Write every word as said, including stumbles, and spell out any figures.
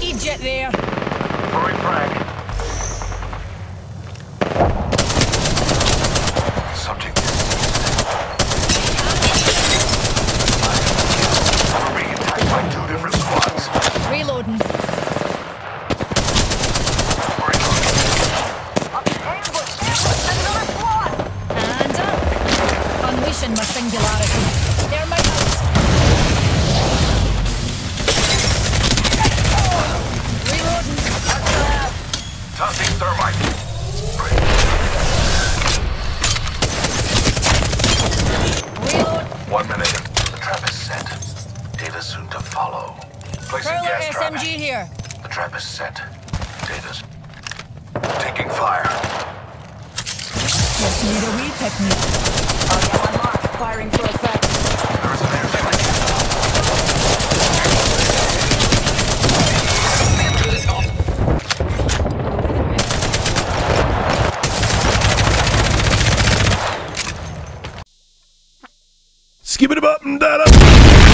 Need jet there. Throwing frag. Subject is We're being attacked by two different squads. Reloading. We're in. Ambush! Ambush! Another squad! And up. Unleashing my singularity. They're my out. Reloading. Tossing thermite. Reload. One minute. The trap is set. Data soon to follow. Placing Curler gas S trap. M G here. The trap is set. Data's taking fire. Just need a wee pick me. Target unlocked. Firing for effect. There is an airstrike. Skip it up and that up.